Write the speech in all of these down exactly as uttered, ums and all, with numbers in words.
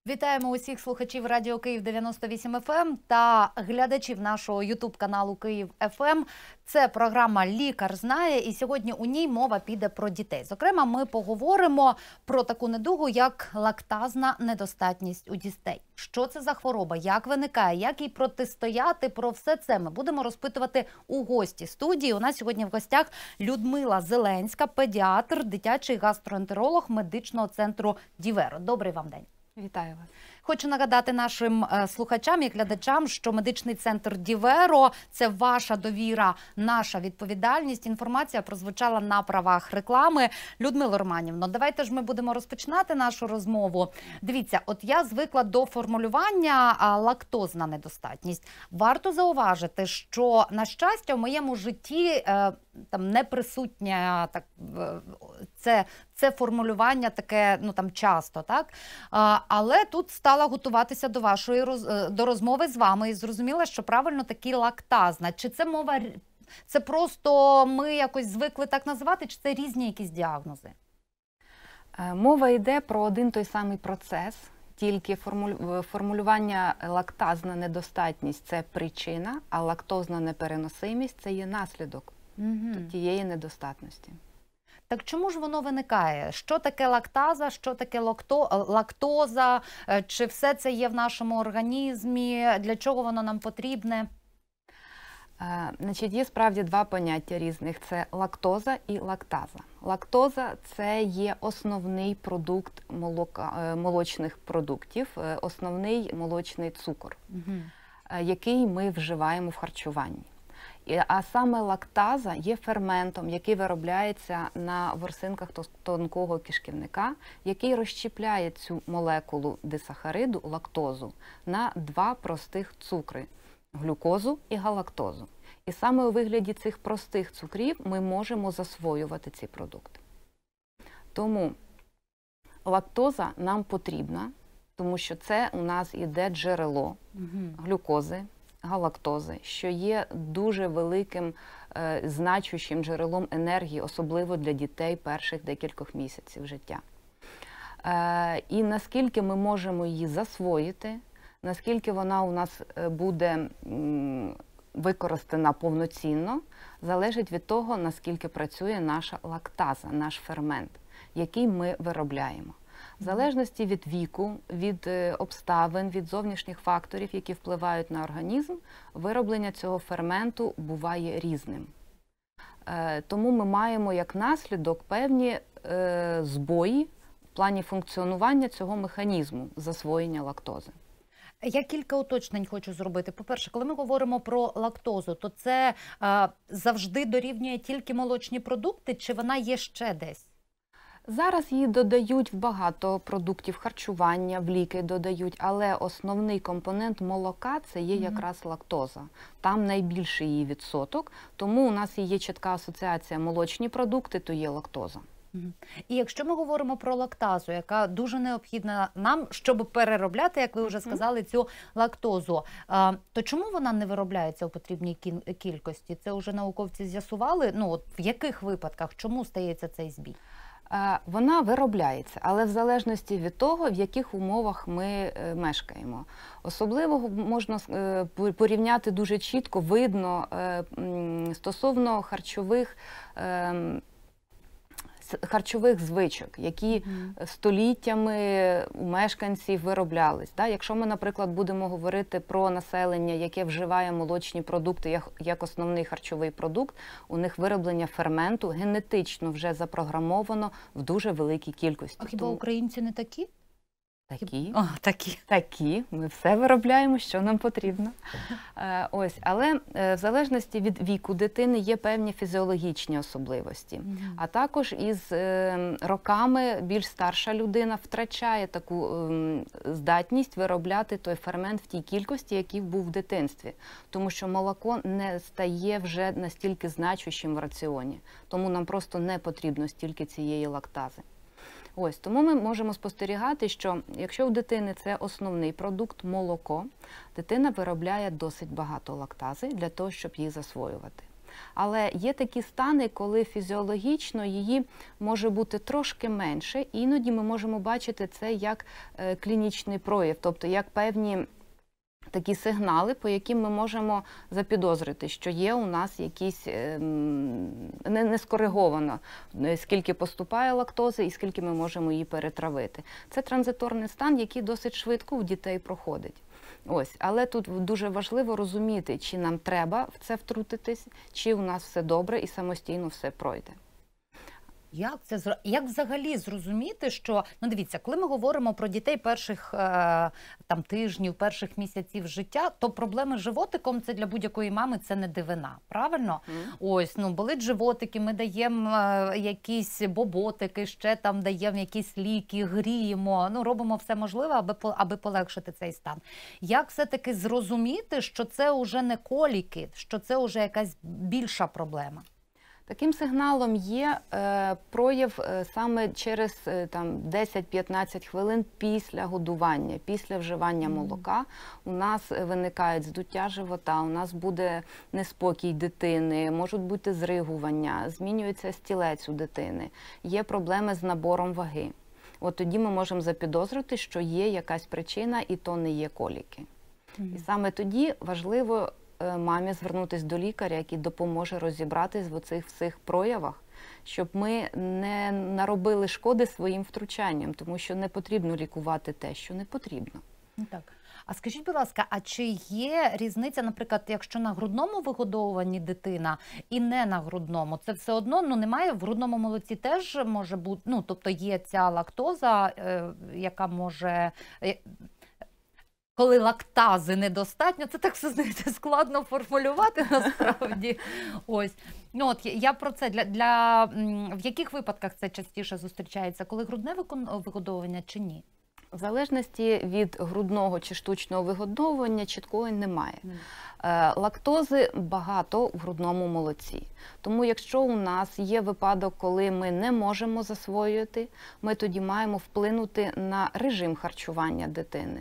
Вітаємо усіх слухачів Радіо Київ дев'яносто вісім еф ем та глядачів нашого ютуб-каналу Київ еф ем. Це програма «Лікар знає» і сьогодні у ній мова піде про дітей. Зокрема, ми поговоримо про таку недугу, як лактазна недостатність у дітей. Що це за хвороба, як виникає, як їй протистояти, про все це ми будемо розпитувати у гості студії. У нас сьогодні в гостях Людмила Зеленська, педіатр, дитячий гастроентеролог медичного центру «Діверо». Добрий вам день. Вітаю вас. Хочу нагадати нашим слухачам і глядачам, що медичний центр «Діверо» – це ваша довіра, наша відповідальність. Інформація прозвучала на правах реклами. Людмило Романівно, давайте ж ми будемо розпочинати нашу розмову. Дивіться, от я звикла до формулювання лактозна недостатність. Варто зауважити, що, на щастя, в моєму житті там не присутня так, це, це формулювання таке, ну там часто, так? Але тут стала готуватися до вашої роз... до розмови з вами і зрозуміла, що правильно таки лактазна. Чи це мова, це просто ми якось звикли так називати, чи це різні якісь діагнози? Мова йде про один той самий процес, тільки формулювання лактазна недостатність – це причина, а лактозна непереносимість – це є наслідок угу. тієї недостатності. Так чому ж воно виникає? Що таке лактаза, що таке лакто... лактоза? Чи все це є в нашому організмі? Для чого воно нам потрібне? Значить, є справді два поняття різних. Це лактоза і лактаза. Лактоза – це є основний продукт молока, молочних продуктів, основний молочний цукор, угу. який ми вживаємо в харчуванні. А саме лактаза є ферментом, який виробляється на ворсинках тонкого кишківника, який розщепляє цю молекулу дисахариду, лактозу, на два простих цукри – глюкозу і галактозу. І саме у вигляді цих простих цукрів ми можемо засвоювати ці продукти. Тому лактоза нам потрібна, тому що це у нас іде джерело глюкози, галактози, що є дуже великим, е, значущим джерелом енергії, особливо для дітей перших декількох місяців життя. Е, і наскільки ми можемо її засвоїти, наскільки вона у нас буде м, використана повноцінно, залежить від того, наскільки працює наша лактаза, наш фермент, який ми виробляємо. В залежності від віку, від обставин, від зовнішніх факторів, які впливають на організм, вироблення цього ферменту буває різним. Тому ми маємо як наслідок певні збої в плані функціонування цього механізму засвоєння лактози. Я кілька уточнень хочу зробити. По-перше, коли ми говоримо про лактозу, то це а, завжди дорівнює тільки молочні продукти, чи вона є ще десь? Зараз її додають в багато продуктів харчування, в ліки додають, але основний компонент молока – це є якраз лактоза. Там найбільший її відсоток, тому у нас є чітка асоціація молочні продукти, то є лактоза. І якщо ми говоримо про лактазу, яка дуже необхідна нам, щоб переробляти, як ви вже сказали, цю лактозу, то чому вона не виробляється у потрібній кількості? Це вже науковці з'ясували? Ну, от в яких випадках, чому стається цей збій? Вона виробляється, але в залежності від того, в яких умовах ми мешкаємо. Особливо можна порівняти дуже чітко, видно стосовно харчових харчових звичок, які mm. століттями у мешканців вироблялись. Да? Якщо ми, наприклад, будемо говорити про населення, яке вживає молочні продукти як, як основний харчовий продукт, у них вироблення ферменту генетично вже запрограмовано в дуже великій кількості. А хіба українці не такі? Такі. О, такі. Такі. Ми все виробляємо, що нам потрібно. Е, ось. Але е, в залежності від віку дитини є певні фізіологічні особливості. Mm-hmm. А також із е, роками більш старша людина втрачає таку е, здатність виробляти той фермент в тій кількості, який був в дитинстві. Тому що молоко не стає вже настільки значущим в раціоні. Тому нам просто не потрібно стільки цієї лактази. Ось, тому ми можемо спостерігати, що якщо у дитини це основний продукт – молоко, дитина виробляє досить багато лактази для того, щоб її засвоювати. Але є такі стани, коли фізіологічно її може бути трошки менше, і іноді ми можемо бачити це як е, клінічний прояв, тобто як певні такі сигнали, по яким ми можемо запідозрити, що є у нас якісь е, не, не скориговано, скільки поступає лактози і скільки ми можемо її перетравити. Це транзиторний стан, який досить швидко у дітей проходить. Ось, але тут дуже важливо розуміти, чи нам треба в це втрутитись, чи у нас все добре і самостійно все пройде. Як це зро- як взагалі зрозуміти, що, ну дивіться, коли ми говоримо про дітей перших е, там тижнів, перших місяців життя, то проблеми з животиком це для будь-якої мами це не дивина, правильно? Mm. Ось, ну болить животики, ми даємо е, якісь боботики, ще там даємо якісь ліки, гріємо, ну робимо все можливе, аби аби полегшити цей стан. Як все-таки зрозуміти, що це вже не коліки, що це вже якась більша проблема? Таким сигналом є е, прояв е, саме через е, там, десять-п'ятнадцять хвилин після годування, після вживання молока. У нас виникають здуття живота, у нас буде неспокій дитини, можуть бути зригування, змінюється стілець у дитини, є проблеми з набором ваги. От тоді ми можемо запідозрити, що є якась причина і то не є коліки. Mm-hmm. І саме тоді важливо мамі звернутися до лікаря, який допоможе розібратись в оцих всіх проявах, щоб ми не наробили шкоди своїм втручанням, тому що не потрібно лікувати те, що не потрібно. Так. А скажіть, будь ласка, а чи є різниця, наприклад, якщо на грудному вигодовуванні дитина і не на грудному? Це все одно, ну, немає, в грудному молоці теж може бути, ну, тобто є ця лактоза, е, яка може... Е, коли лактази недостатньо, це так все, знаєте, складно формулювати насправді. Ось. Ну, от, я про це. Для, для, в яких випадках це частіше зустрічається? Коли грудне вигодовування чи ні? В залежності від грудного чи штучного вигодовування чіткої немає. Mm. Лактози багато в грудному молоці. Тому якщо у нас є випадок, коли ми не можемо засвоювати, ми тоді маємо вплинути на режим харчування дитини.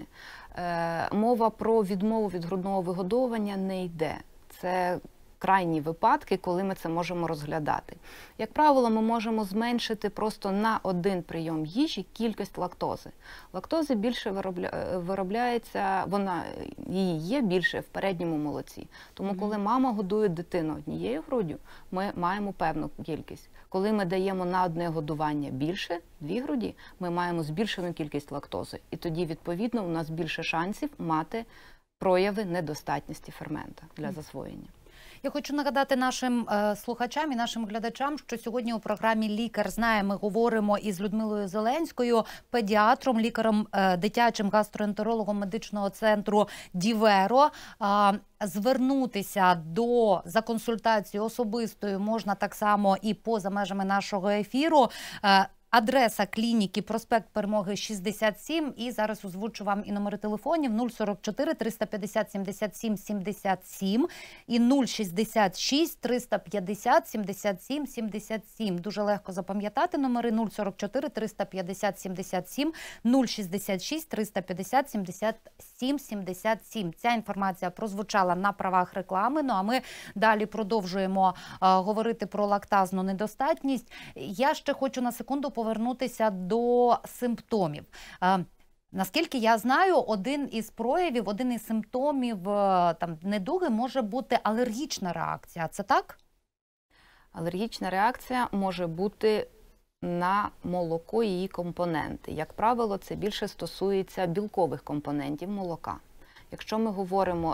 Мова про відмову від грудного вигодовування не йде. Це крайні випадки, коли ми це можемо розглядати. Як правило, ми можемо зменшити просто на один прийом їжі кількість лактози. Лактози більше виробля... виробляється, вона, її є більше в передньому молоці. Тому коли мама годує дитину однією груддю, ми маємо певну кількість. Коли ми даємо на одне годування більше, дві груді, ми маємо збільшену кількість лактози. І тоді, відповідно, у нас більше шансів мати прояви недостатності фермента для засвоєння. Я хочу нагадати нашим е, слухачам і нашим глядачам, що сьогодні у програмі «Лікар знає» ми говоримо із Людмилою Зеленською, педіатром, лікарем, е, дитячим гастроентерологом медичного центру «Діверо». Е, звернутися до за консультацією особистою можна так само і поза межами нашого ефіру. Е, Адреса клініки проспект Перемоги шістдесят сім, і зараз озвучу вам і номери телефонів нуль сорок чотири триста п'ятдесят сімдесят сім сімдесят сім і нуль шістдесят шість триста п'ятдесят сімдесят сім сімдесят сім. Дуже легко запам'ятати номери нуль сорок чотири триста п'ятдесят сімдесят сім, нуль шістдесят шість триста п'ятдесят сімдесят сім сімдесят сім. Ця інформація прозвучала на правах реклами, ну а ми далі продовжуємо а, говорити про лактазну недостатність. Я ще хочу на секунду повернутися до симптомів. Наскільки я знаю, один із проявів, один із симптомів там, недуги може бути алергічна реакція. Це так? Алергічна реакція може бути на молоко і її компоненти. Як правило, це більше стосується білкових компонентів молока. Якщо ми говоримо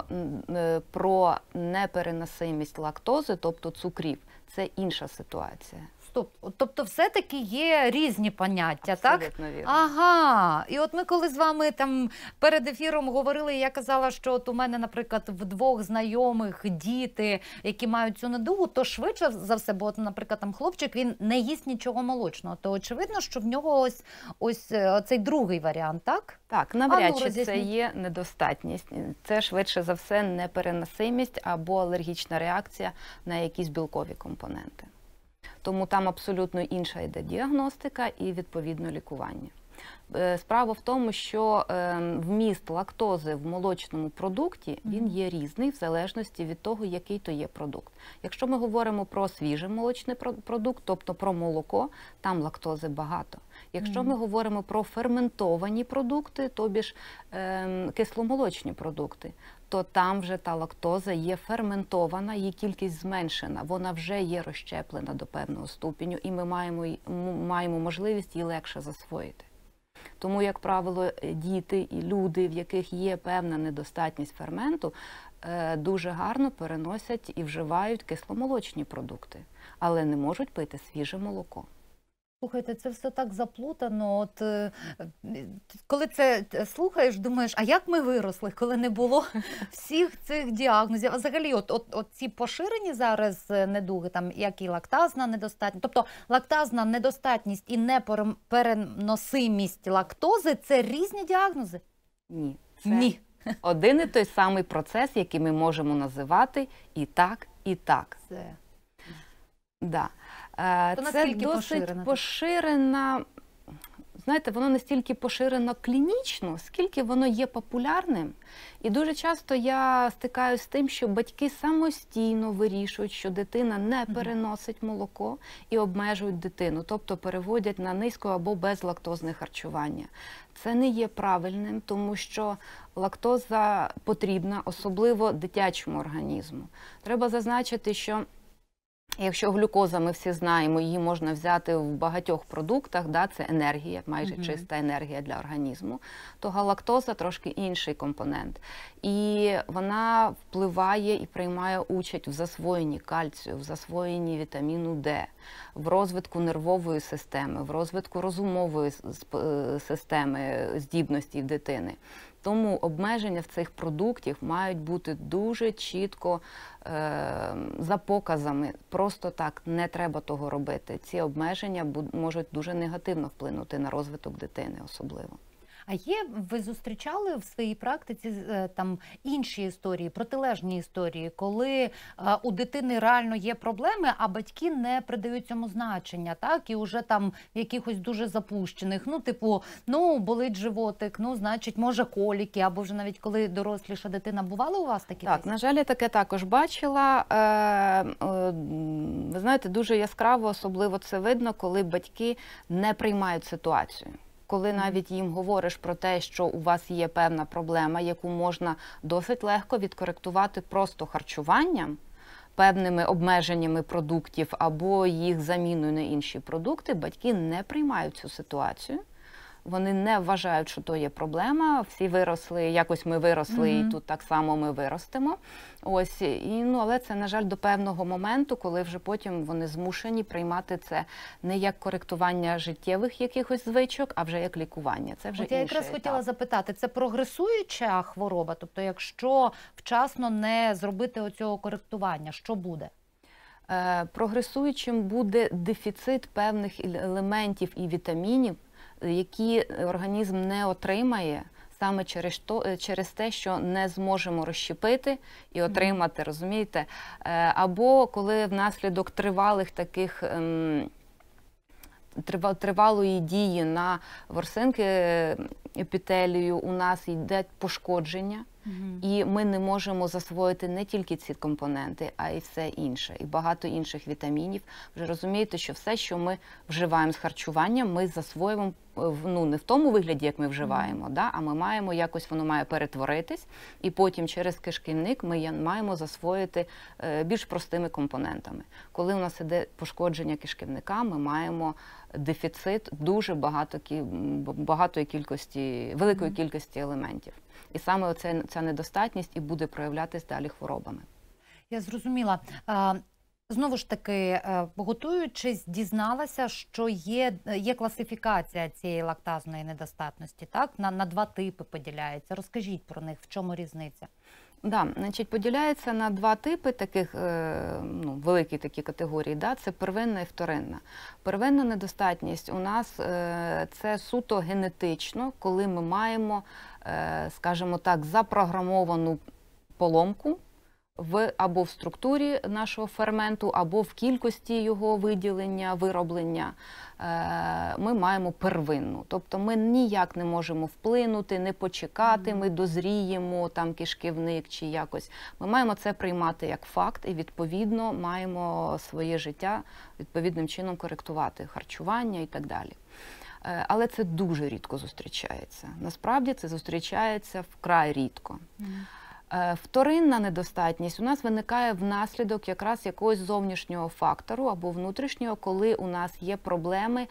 про непереносимість лактози, тобто цукрів, це інша ситуація. Стоп, тобто все-таки є різні поняття, абсолютно так? Вірно. Ага, і от ми коли з вами там перед ефіром говорили, я казала, що от у мене, наприклад, в двох знайомих діти, які мають цю недугу, то швидше за все, бо, от, наприклад, там хлопчик, він не їсть нічого молочного, то очевидно, що в нього ось, ось цей другий варіант, так? Так, навряд ну, чи це є недостатність. Це швидше за все непереносимість або алергічна реакція на якісь білкові компоненти. Тому там абсолютно інша йде діагностика і відповідно лікування. Е, Справа в тому, що е, вміст лактози в молочному продукті, він є різний в залежності від того, який то є продукт. Якщо ми говоримо про свіжий молочний продукт, тобто про молоко, там лактози багато. Якщо ми говоримо про ферментовані продукти, тобі ж е, кисломолочні продукти, то там вже та лактоза є ферментована, її кількість зменшена, вона вже є розщеплена до певного ступеню, і ми маємо, маємо можливість її легше засвоїти. Тому, як правило, діти і люди, в яких є певна недостатність ферменту, дуже гарно переносять і вживають кисломолочні продукти, але не можуть пити свіже молоко. Слухайте, це все так заплутано. От е, коли це слухаєш, думаєш, а як ми виросли, коли не було всіх цих діагнозів? А взагалі, от, от, от ці поширені зараз недуги, там, як і лактазна недостатність, тобто лактазна недостатність і непереносимість лактози – це різні діагнози? Ні. Це Ні. один і той самий процес, який ми можемо називати і так, і так. Це... Да. То це досить поширена? поширена, знаєте, воно не стільки поширено клінічно, скільки воно є популярним. І дуже часто я стикаюся з тим, що батьки самостійно вирішують, що дитина не переносить молоко і обмежують дитину, тобто переводять на низько або безлактозне харчування. Це не є правильним, тому що лактоза потрібна, особливо дитячому організму. Треба зазначити, що якщо глюкоза, ми всі знаємо, її можна взяти в багатьох продуктах, да, це енергія, майже mm-hmm. чиста енергія для організму, то галактоза трошки інший компонент. І вона впливає і приймає участь в засвоєнні кальцію, в засвоєнні вітаміну Д, в розвитку нервової системи, в розвитку розумової системи, здібності дитини. Тому обмеження в цих продуктів мають бути дуже чітко е, за показами. Просто так не треба того робити. Ці обмеження можуть дуже негативно вплинути на розвиток дитини особливо. А є, ви зустрічали в своїй практиці там інші історії, протилежні історії, коли а, у дитини реально є проблеми, а батьки не придають цьому значення, так? І вже там в якихось дуже запущених, ну, типу, ну, болить животик, ну, значить, може, коліки, або вже навіть коли доросліша дитина. Бували у вас такі? Так, на жаль, я таке також бачила. Е, е, ви знаєте, дуже яскраво, особливо це видно, коли батьки не приймають ситуацію. Коли навіть їм говориш про те, що у вас є певна проблема, яку можна досить легко відкоректувати просто харчуванням, певними обмеженнями продуктів або їх заміною на інші продукти, батьки не приймають цю ситуацію. Вони не вважають, що то є проблема. Всі виросли, якось ми виросли, mm-hmm. і тут так само ми виростемо. Ось, і, ну, але це, на жаль, до певного моменту, коли вже потім вони змушені приймати це не як коректування життєвих якихось звичок, а вже як лікування. Це вже От я якраз етап. хотіла запитати, це прогресуюча хвороба? Тобто, якщо вчасно не зробити оцього коректування, що буде? Е, прогресуючим буде дефіцит певних елементів і вітамінів, які організм не отримає саме через, то, через те, що не зможемо розщепити і отримати, розумієте? Або коли внаслідок тривалих таких тривалої дії на ворсинки епітелію у нас йде пошкодження, mm-hmm. і ми не можемо засвоїти не тільки ці компоненти, а й все інше, і багато інших вітамінів. Вже розумієте, що все, що ми вживаємо з харчуванням, ми засвоюємо, ну, не в тому вигляді, як ми вживаємо, mm-hmm. да, а ми маємо якось, воно має перетворитись, і потім через кишківник ми маємо засвоїти більш простими компонентами. Коли у нас іде пошкодження кишківника, ми маємо дефіцит дуже багато, багатої кількості, великої кількості елементів. І саме оце, ця недостатність і буде проявлятись далі хворобами. Я зрозуміла. Знову ж таки, готуючись, дізналася, що є, є класифікація цієї лактазної недостатності, так? На, на два типи поділяється. Розкажіть про них, в чому різниця? Да, значить, поділяється на два типи таких, ну, великі такі категорії, да, це первинна і вторинна. Первинна недостатність у нас це суто генетично, коли ми маємо, скажімо так, запрограмовану поломку в або в структурі нашого ферменту, або в кількості його виділення, вироблення, ми маємо первинну. Тобто ми ніяк не можемо вплинути, не почекати, ми дозріємо там кишківник чи якось. Ми маємо це приймати як факт і відповідно маємо своє життя відповідним чином коректувати, харчування і так далі. Але це дуже рідко зустрічається. Насправді це зустрічається вкрай рідко. Вторинна недостатність у нас виникає внаслідок якраз якогось зовнішнього фактору або внутрішнього, коли у нас є проблеми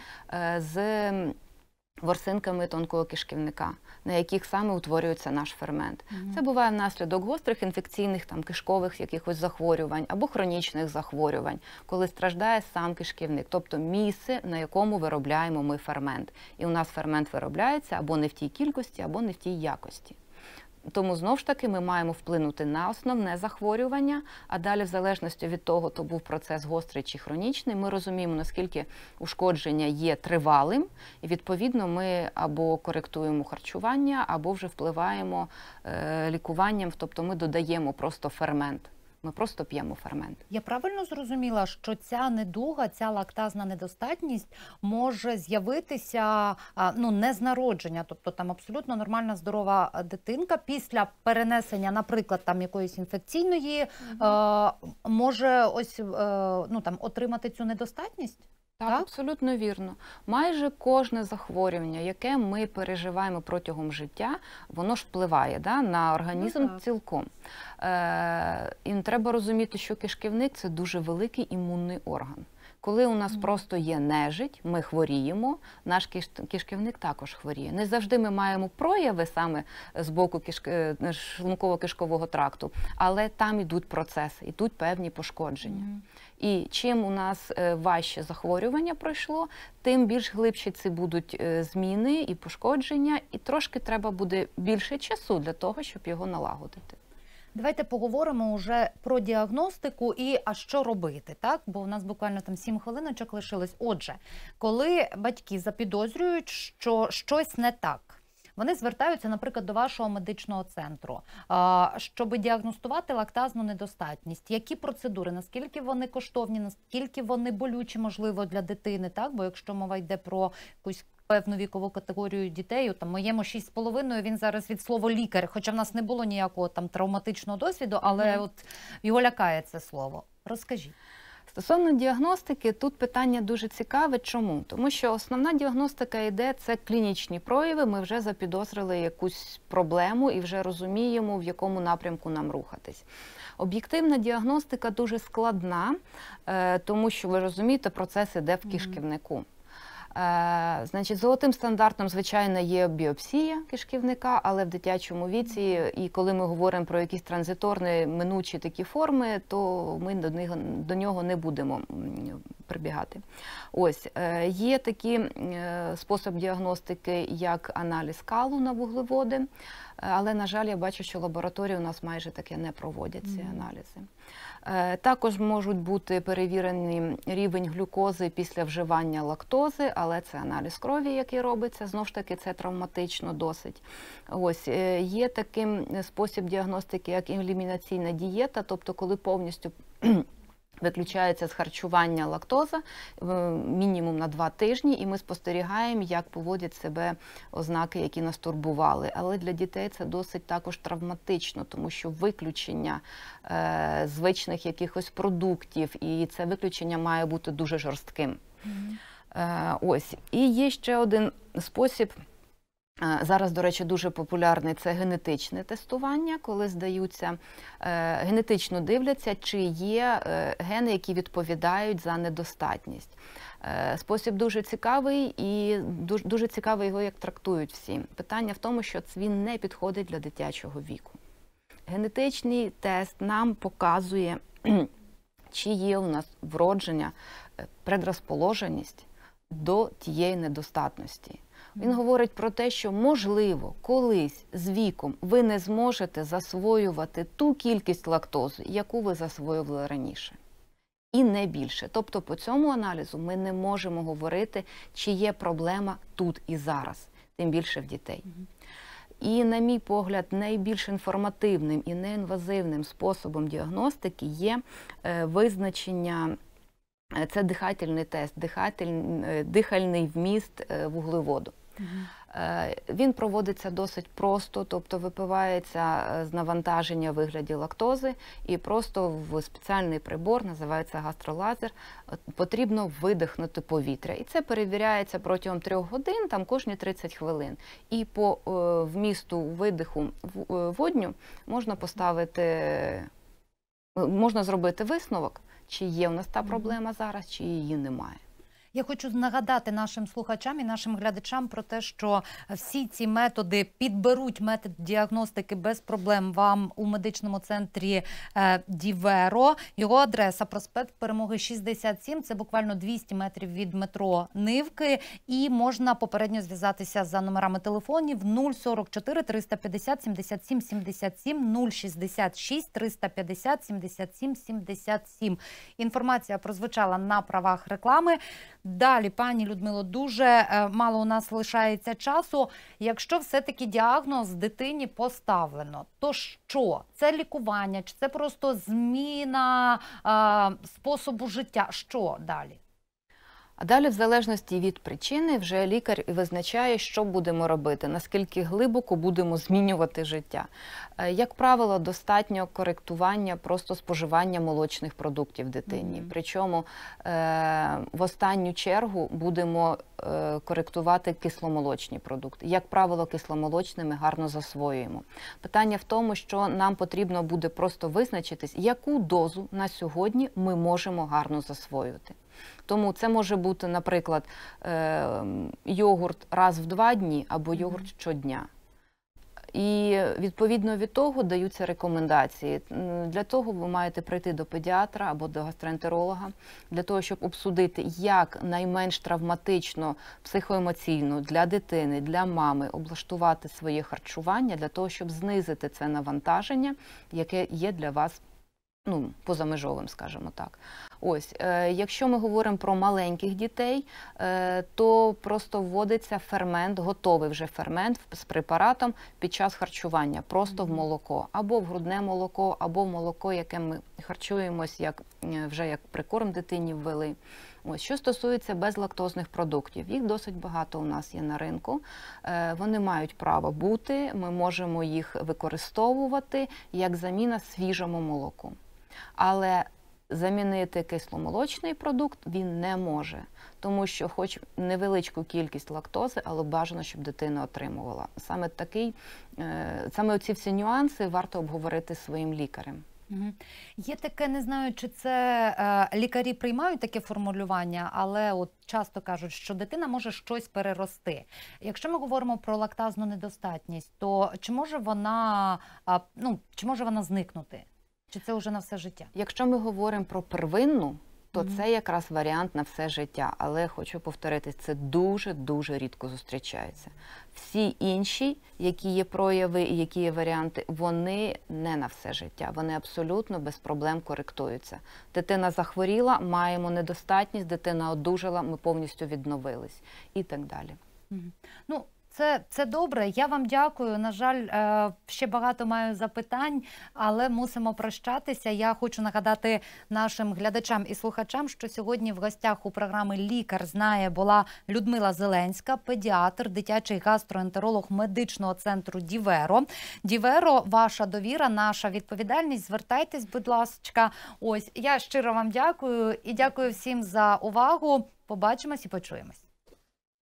з ворсинками тонкого кишківника, на яких саме утворюється наш фермент. Mm-hmm. Це буває внаслідок гострих інфекційних там, кишкових якихось захворювань або хронічних захворювань, коли страждає сам кишківник, тобто місце, на якому виробляємо ми фермент. І у нас фермент виробляється або не в тій кількості, або не в тій якості. Тому, знову ж таки, ми маємо вплинути на основне захворювання, а далі, в залежності від того, то був процес гострий чи хронічний, ми розуміємо, наскільки ушкодження є тривалим, і, відповідно, ми або коректуємо харчування, або вже впливаємо е, лікуванням, тобто ми додаємо просто фермент. Ми просто п'ємо фермент. Я правильно зрозуміла, що ця недуга, ця лактазна недостатність може з'явитися ну, не з народження, тобто там абсолютно нормальна здорова дитинка після перенесення, наприклад, там якоїсь інфекційної, mm-hmm. е, може ось е, ну, там, отримати цю недостатність? Так, так, абсолютно вірно. Майже кожне захворювання, яке ми переживаємо протягом життя, воно ж впливає да, на організм ну, цілком. Е, і треба розуміти, що кишківник – це дуже великий імунний орган. Коли у нас mm. просто є нежить, ми хворіємо, наш кишківник також хворіє. Не завжди ми маємо прояви саме з боку шлунково-кишкового тракту, але там йдуть процеси, йдуть певні пошкодження. Mm. І чим у нас важче захворювання пройшло, тим більш глибші ці будуть зміни і пошкодження, і трошки треба буде більше часу для того, щоб його налагодити. Давайте поговоримо вже про діагностику і а що робити, так? Бо у нас буквально там сім хвилиночок лишилось. Отже, коли батьки запідозрюють, що щось не так, вони звертаються, наприклад, до вашого медичного центру, щоб діагностувати лактазну недостатність. Які процедури, наскільки вони коштовні, наскільки вони болючі, можливо, для дитини, так? Бо якщо мова йде про якусь певну вікову категорію дітей, там моєму шість з половиною, він зараз від слова лікар, хоча в нас не було ніякого там травматичного досвіду, але mm-hmm. от його лякає це слово. Розкажіть. Стосовно діагностики, тут питання дуже цікаве. Чому? Тому що основна діагностика йде, це клінічні прояви, ми вже запідозрили якусь проблему і вже розуміємо, в якому напрямку нам рухатись. Об'єктивна діагностика дуже складна, тому що, ви розумієте, процес іде в кишківнику. Значить, золотим стандартом, звичайно, є біопсія кишківника, але в дитячому віці, і коли ми говоримо про якісь транзиторні, минучі такі форми, то ми до нього, до нього не будемо прибігати. Ось, є такий спосіб діагностики, як аналіз калу на вуглеводи, але, на жаль, я бачу, що лабораторії у нас майже таке не проводять, ці аналізи. Також можуть бути перевірені рівень глюкози після вживання лактози, але це аналіз крові, який робиться, знову ж таки, це травматично досить. Ось, є такий спосіб діагностики, як елімінаційна дієта, тобто коли повністю виключається з харчування лактоза мінімум на два тижні, і ми спостерігаємо, як поводять себе ознаки, які нас турбували. Але для дітей це досить також травматично, тому що виключення е, звичних якихось продуктів, і це виключення має бути дуже жорстким. Mm-hmm. Е, ось. І є ще один спосіб. Зараз, до речі, дуже популярний – це генетичне тестування, коли здаються, генетично дивляться, чи є гени, які відповідають за недостатність. Спосіб дуже цікавий і дуже, дуже цікавий його, як трактують всі. Питання в тому, що він не підходить для дитячого віку. Генетичний тест нам показує, чи є у нас вродження, предрозположеність до тієї недостатності. Він говорить про те, що, можливо, колись з віком ви не зможете засвоювати ту кількість лактози, яку ви засвоювали раніше. І не більше. Тобто по цьому аналізу ми не можемо говорити, чи є проблема тут і зараз, тим більше в дітей. І, на мій погляд, найбільш інформативним і неінвазивним способом діагностики є визначення, це дихательний тест, дихательний, дихальний вміст вуглеводу. Угу. Він проводиться досить просто, тобто випивається з навантаження в вигляді лактози і просто в спеціальний прибор, називається гастролазер, потрібно видихнути повітря. І це перевіряється протягом трьох годин, там кожні тридцять хвилин. І по вмісту видиху водню можна поставити, можна зробити висновок, чи є у нас та проблема зараз, чи її немає. Я хочу нагадати нашим слухачам і нашим глядачам про те, що всі ці методи підберуть метод діагностики без проблем вам у медичному центрі Діверо. Його адреса – проспект Перемоги шістдесят сім, це буквально двісті метрів від метро Нивки. І можна попередньо зв'язатися за номерами телефонів нуль сорок чотири триста п'ятдесят сімдесят сім сімдесят сім, нуль шістдесят шість триста п'ятдесят сімдесят сім сімдесят сім. Інформація прозвучала на правах реклами. Далі, пані Людмило, дуже мало у нас лишається часу. Якщо все-таки діагноз дитині поставлено, то що? Це лікування, чи це просто зміна е, способу життя? Що далі? А далі, в залежності від причини, вже лікар визначає, що будемо робити, наскільки глибоко будемо змінювати життя. Як правило, достатньо коректування просто споживання молочних продуктів дитині. Mm-hmm. Причому в останню чергу будемо коректувати кисломолочні продукти. Як правило, кисломолочні ми гарно засвоюємо. Питання в тому, що нам потрібно буде просто визначитись, яку дозу на сьогодні ми можемо гарно засвоювати. Тому це може бути, наприклад, йогурт раз в два дні або йогурт щодня. І відповідно від того даються рекомендації. Для того ви маєте прийти до педіатра або до гастроентеролога, для того, щоб обсудити, як найменш травматично, психоемоційно для дитини, для мами облаштувати своє харчування, для того, щоб знизити це навантаження, яке є для вас, ну, позамежовим, скажімо так. Ось, е, якщо ми говоримо про маленьких дітей, е, то просто вводиться фермент, готовий вже фермент з препаратом під час харчування, просто в молоко, або в грудне молоко, або в молоко, яке ми харчуємось, як, вже як прикорм дитині ввели. Ось, що стосується безлактозних продуктів, їх досить багато у нас є на ринку, е, вони мають право бути, ми можемо їх використовувати як заміна свіжому молоку. Але замінити кисломолочний продукт він не може, тому що хоч невеличку кількість лактози, але бажано, щоб дитина отримувала. Саме такий, саме оці всі нюанси варто обговорити зі своїм лікарем. Угу. Є таке, не знаю, чи це е, лікарі приймають таке формулювання, але от часто кажуть, що дитина може щось перерости. Якщо ми говоримо про лактазну недостатність, то чи може вона, а, ну, чи може вона зникнути? Чи це вже на все життя? Якщо ми говоримо про первинну, то mm-hmm. це якраз варіант на все життя. Але хочу повторити, це дуже-дуже рідко зустрічається. Всі інші, які є прояви і які є варіанти, вони не на все життя. Вони абсолютно без проблем коректуються. Дитина захворіла, маємо недостатність, дитина одужала, ми повністю відновились і так далі. Mm-hmm. Ну, Це, це добре. Я вам дякую. На жаль, ще багато маю запитань, але мусимо прощатися. Я хочу нагадати нашим глядачам і слухачам, що сьогодні в гостях у програми «Лікар знає» була Людмила Зеленська, педіатр, дитячий гастроентеролог медичного центру Діверо. Діверо – ваша довіра, наша відповідальність. Звертайтесь, будь ласка. Ось, я щиро вам дякую і дякую всім за увагу. Побачимось і почуємось.